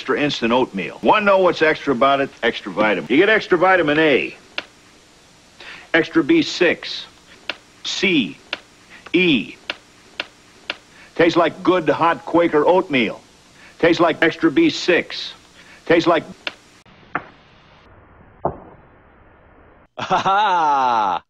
extra instant oatmeal. Want to know what's extra about it? Extra vitamin. You get extra vitamin A, extra B6, C, E. Tastes like good hot Quaker oatmeal. Tastes like extra B6. Tastes like... Ha ha!